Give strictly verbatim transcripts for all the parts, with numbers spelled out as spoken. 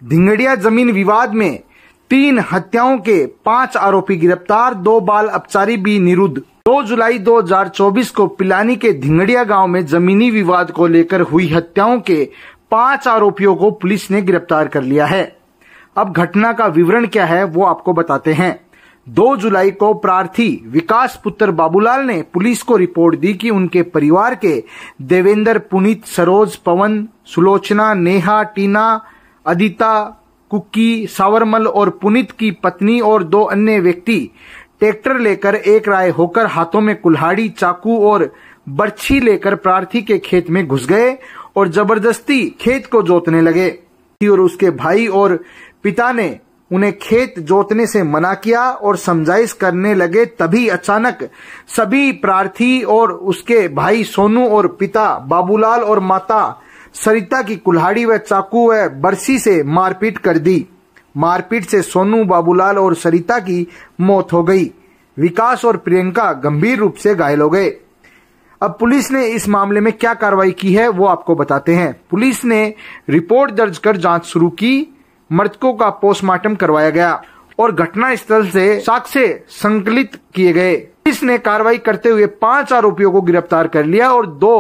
धिंगड़िया जमीन विवाद में तीन हत्याओं के पांच आरोपी गिरफ्तार, दो बाल अपचारी भी निरुद्ध। दो जुलाई दो हज़ार चौबीस को पिलानी के धिंगड़िया गांव में जमीनी विवाद को लेकर हुई हत्याओं के पांच आरोपियों को पुलिस ने गिरफ्तार कर लिया है। अब घटना का विवरण क्या है वो आपको बताते हैं। दो जुलाई को प्रार्थी विकास पुत्र बाबूलाल ने पुलिस को रिपोर्ट दी कि उनके परिवार के देवेंद्र, पुनीत, सरोज, पवन, सुलोचना, नेहा, टीना, अदिता, कुकी, सावरमल और पुनीत की पत्नी और दो अन्य व्यक्ति ट्रैक्टर लेकर एक राय होकर हाथों में कुल्हाड़ी, चाकू और बर्छी लेकर प्रार्थी के खेत में घुस गए और जबरदस्ती खेत को जोतने लगे और उसके भाई और पिता ने उन्हें खेत जोतने से मना किया और समझाइश करने लगे। तभी अचानक सभी प्रार्थी और उसके भाई सोनू और पिता बाबूलाल और माता सरिता की कुल्हाड़ी व चाकू व बरसी से मारपीट कर दी। मारपीट से सोनू, बाबूलाल और सरिता की मौत हो गई। विकास और प्रियंका गंभीर रूप से घायल हो गए। अब पुलिस ने इस मामले में क्या कार्रवाई की है वो आपको बताते हैं। पुलिस ने रिपोर्ट दर्ज कर जांच शुरू की। मृतकों का पोस्टमार्टम करवाया गया और घटना स्थल से साक्ष्य संकलित किए गए। पुलिस ने कार्रवाई करते हुए पांच आरोपियों को गिरफ्तार कर लिया और दो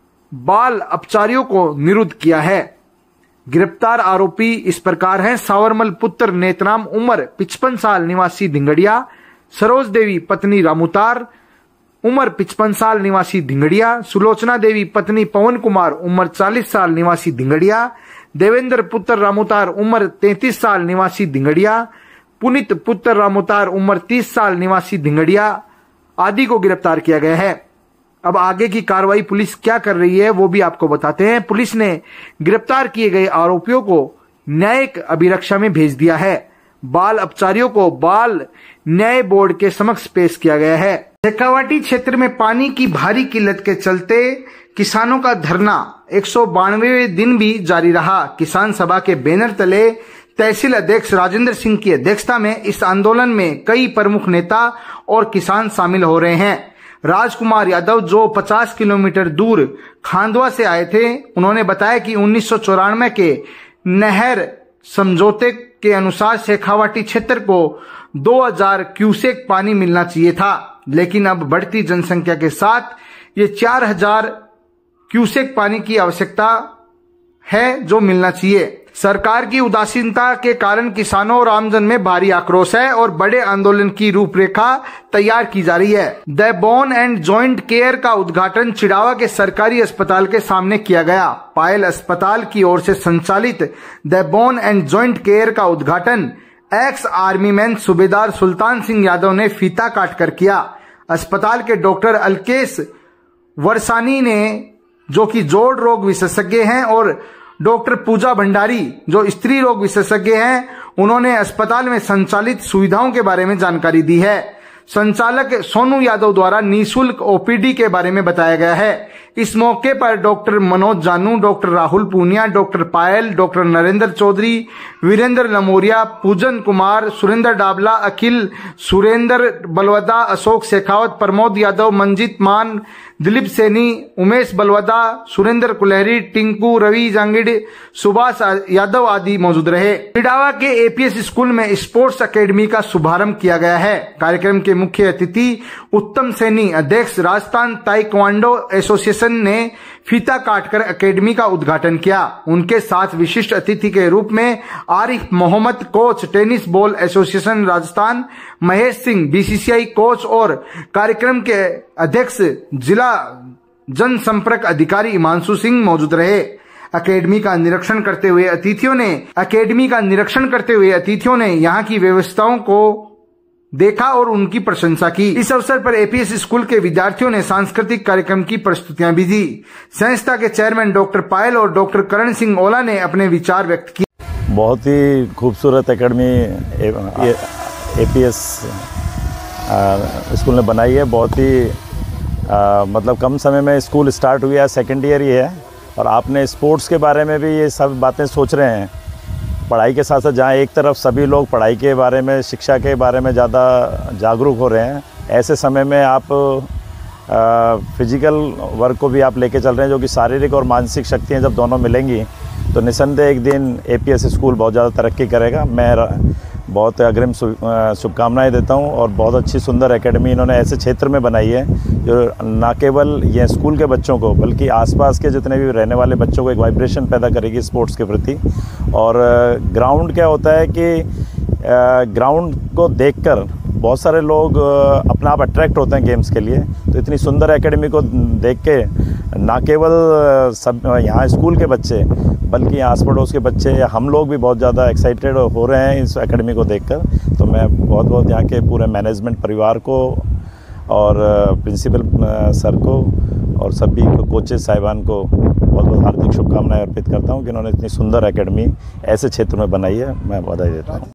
बाल अपचारियों को निरुद्ध किया है। गिरफ्तार आरोपी इस प्रकार हैं: सावरमल पुत्र नेतराम, उम्र पचपन साल, निवासी धिंगड़िया; सरोज देवी पत्नी रामूतार, उम्र पचपन साल, निवासी धिंगड़िया; सुलोचना देवी पत्नी पवन कुमार, उम्र चालीस साल, निवासी धिंगड़िया; देवेंद्र पुत्र रामूतार, उम्र तैंतीस साल, निवासी धिंगड़िया; पुनीत पुत्र रामूतार, उम्र तीस साल, निवासी धिंगड़िया आदि को गिरफ्तार किया गया है। अब आगे की कार्रवाई पुलिस क्या कर रही है वो भी आपको बताते हैं। पुलिस ने गिरफ्तार किए गए आरोपियों को न्यायिक अभिरक्षा में भेज दिया है। बाल अपचारियों को बाल न्याय बोर्ड के समक्ष पेश किया गया है। शेखावाटी क्षेत्र में पानी की भारी किल्लत के चलते किसानों का धरना एक सौ बानवेवें दिन भी जारी रहा। किसान सभा के बैनर तले तहसील अध्यक्ष राजेंद्र सिंह की अध्यक्षता में इस आंदोलन में कई प्रमुख नेता और किसान शामिल हो रहे हैं। राजकुमार यादव, जो पचास किलोमीटर दूर खांडवा से आए थे, उन्होंने बताया कि उन्नीस सौ चौरानवे के नहर समझौते के अनुसार शेखावाटी क्षेत्र को दो हज़ार क्यूसेक पानी मिलना चाहिए था, लेकिन अब बढ़ती जनसंख्या के साथ ये चार हज़ार क्यूसेक पानी की आवश्यकता है जो मिलना चाहिए। सरकार की उदासीनता के कारण किसानों और आमजन में भारी आक्रोश है और बड़े आंदोलन की रूपरेखा तैयार की जा रही है। The bone and joint care का उद्घाटन चिड़ावा के सरकारी अस्पताल के सामने किया गया। पायल अस्पताल की ओर से संचालित the bone and joint care का उद्घाटन एक्स आर्मी मैन सूबेदार सुल्तान सिंह यादव ने फीता काटकर किया। अस्पताल के डॉक्टर अलकेश वर्सानी ने, जो कि जोड़ रोग विशेषज्ञ हैं, और डॉक्टर पूजा भंडारी, जो स्त्री रोग विशेषज्ञ हैं, उन्होंने अस्पताल में संचालित सुविधाओं के बारे में जानकारी दी है। संचालक सोनू यादव द्वारा निःशुल्क ओपीडी के बारे में बताया गया है। इस मौके पर doctor Manoj Janu, doctor Rahul Poonia, doctor Payal, doctor Narendra Chaudhary, Virendra Lamoria, Pujan Kumar, Surendra Dabla, अखिल, सुरेंद्र बलवदा, अशोक शेखावत, प्रमोद यादव, मंजीत मान, दिलीप सैनी, उमेश बलवदा, सुरेंद्र कुलहरी, टिंकू, रवि जांगिड़, सुभाष यादव आदि मौजूद रहे। चिड़ावा के एपीएस स्कूल में स्पोर्ट्स अकेडमी का शुभारंभ किया गया है। कार्यक्रम के मुख्य अतिथि उत्तम सैनी, अध्यक्ष राजस्थान ताइक्वांडो एसोसिएशन ने फीता काटकर अकेडमी का उद्घाटन किया। उनके साथ विशिष्ट अतिथि के रूप में Arif Mohammad, coach tennis ball association Rajasthan, Mahesh Singh, BCCI coach, और कार्यक्रम के अध्यक्ष जिला जनसंपर्क अधिकारी हिमांशु सिंह मौजूद रहे। अकेडमी का निरीक्षण करते हुए अतिथियों ने अकेडमी का निरीक्षण करते हुए अतिथियों ने यहाँ की व्यवस्थाओं को देखा और उनकी प्रशंसा की। इस अवसर पर एपीएस स्कूल के विद्यार्थियों ने सांस्कृतिक कार्यक्रम की प्रस्तुतियां भी दी। संस्था के चेयरमैन डॉक्टर पायल और डॉक्टर करण सिंह ओला ने अपने विचार व्यक्त किए। बहुत ही खूबसूरत एकेडमी एपीएस स्कूल ने बनाई है। बहुत ही आ, मतलब कम समय में स्कूल स्टार्ट हुआ है, सेकेंड ईयर ही है, और आपने स्पोर्ट्स के बारे में भी ये सब बातें सोच रहे हैं। पढ़ाई के साथ साथ जहाँ एक तरफ सभी लोग पढ़ाई के बारे में, शिक्षा के बारे में ज़्यादा जागरूक हो रहे हैं, ऐसे समय में आप फिज़िकल वर्क को भी आप लेके चल रहे हैं, जो कि शारीरिक और मानसिक शक्तियाँ जब दोनों मिलेंगी तो निसंदेह एक दिन एपीएस स्कूल बहुत ज़्यादा तरक्की करेगा। मैं बहुत अग्रिम शुभकामनाएं देता हूं और बहुत अच्छी सुंदर एकेडमी इन्होंने ऐसे क्षेत्र में बनाई है जो ना केवल ये स्कूल के बच्चों को बल्कि आसपास के जितने भी रहने वाले बच्चों को एक वाइब्रेशन पैदा करेगी स्पोर्ट्स के प्रति। और ग्राउंड क्या होता है कि ग्राउंड को देखकर बहुत सारे लोग अपना आप अट्रैक्ट होते हैं गेम्स के लिए। तो इतनी सुंदर एकेडमी को देख के ना केवल सब यहाँ स्कूल के बच्चे बल्कि आस पड़ोस के बच्चे या हम लोग भी बहुत ज़्यादा एक्साइटेड हो रहे हैं इस एकेडमी को देखकर। तो मैं बहुत बहुत यहाँ के पूरे मैनेजमेंट परिवार को और प्रिंसिपल सर को और सभी कोचेस साहिबान को बहुत बहुत हार्दिक शुभकामनाएं अर्पित करता हूँ कि उन्होंने इतनी सुंदर एकेडमी ऐसे क्षेत्र में बनाई है। मैं बधाई देता हूँ।